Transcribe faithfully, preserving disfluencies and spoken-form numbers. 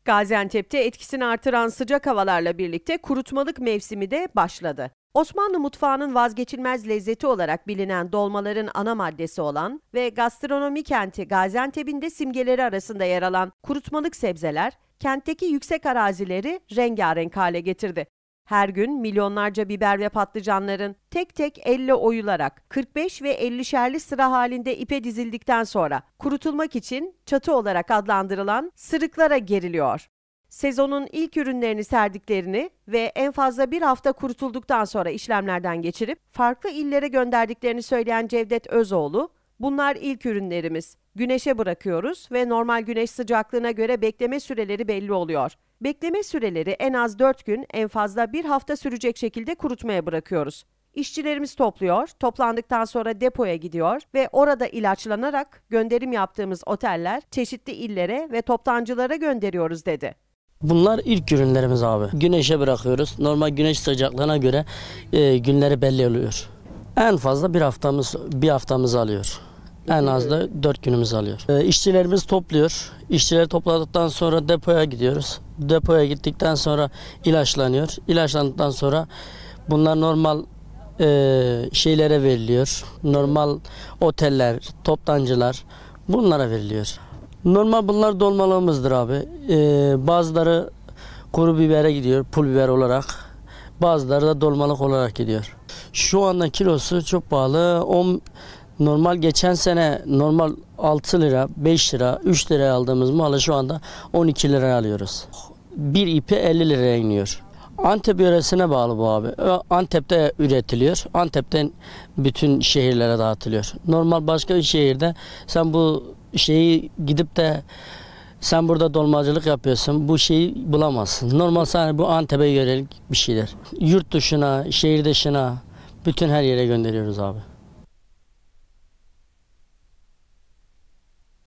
Gaziantep'te etkisini artıran sıcak havalarla birlikte kurutmalık mevsimi de başladı. Osmanlı mutfağının vazgeçilmez lezzeti olarak bilinen dolmaların ana maddesi olan ve gastronomi kenti Gaziantep'in de simgeleri arasında yer alan kurutmalık sebzeler, kentteki yüksek arazileri rengarenk hale getirdi. Her gün milyonlarca biber ve patlıcanların tek tek elle oyularak kırk beş ve ellişerli sıra halinde ipe dizildikten sonra kurutulmak için çatı olarak adlandırılan sırıklara geriliyor. Sezonun ilk ürünlerini serdiklerini ve en fazla bir hafta kurutulduktan sonra işlemlerden geçirip farklı illere gönderdiklerini söyleyen Cevdet Özoğlu, "Bunlar ilk ürünlerimiz. Güneşe bırakıyoruz ve normal güneş sıcaklığına göre bekleme süreleri belli oluyor. Bekleme süreleri en az dört gün, en fazla bir hafta sürecek şekilde kurutmaya bırakıyoruz. İşçilerimiz topluyor, toplandıktan sonra depoya gidiyor ve orada ilaçlanarak gönderim yaptığımız oteller çeşitli illere ve toptancılara gönderiyoruz" dedi. Bunlar ilk ürünlerimiz abi. Güneşe bırakıyoruz. Normal güneş sıcaklığına göre e, günleri belli oluyor. En fazla bir haftamız bir haftamız alıyor. En az da dört günümüz alıyor. E, işçilerimiz topluyor. İşçileri topladıktan sonra depoya gidiyoruz. Depoya gittikten sonra ilaçlanıyor. İlaçlandıktan sonra bunlar normal e, şeylere veriliyor. Normal oteller, toptancılar bunlara veriliyor. Normal bunlar dolmalığımızdır abi. Ee, bazıları kuru bibere gidiyor, pul biber olarak. Bazıları da dolmalık olarak gidiyor. Şu anda kilosu çok pahalı. On, normal geçen sene normal altı lira, beş lira, üç liraya aldığımız malı şu anda on iki liraya alıyoruz. Bir ipi elli liraya iniyor. Antep yöresine bağlı bu abi. Antep'te üretiliyor. Antep'ten bütün şehirlere dağıtılıyor. Normal başka bir şehirde sen bu şeyi gidip de sen burada dolmacılık yapıyorsun, bu şeyi bulamazsın. Normal sadece bu Antep'e yönelik bir şeyler. Yurt dışına, şehir dışına, bütün her yere gönderiyoruz abi.